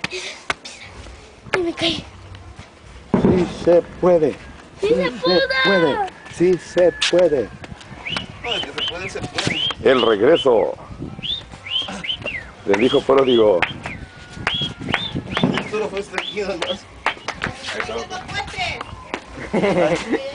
Y me caí. Sí se puede. ¡Sí se pudo! Sí se puede. No, que se puede, se puede. El regreso del hijo pródigo. Solo fue este aquí nomás. ¡Haciendo fuertes!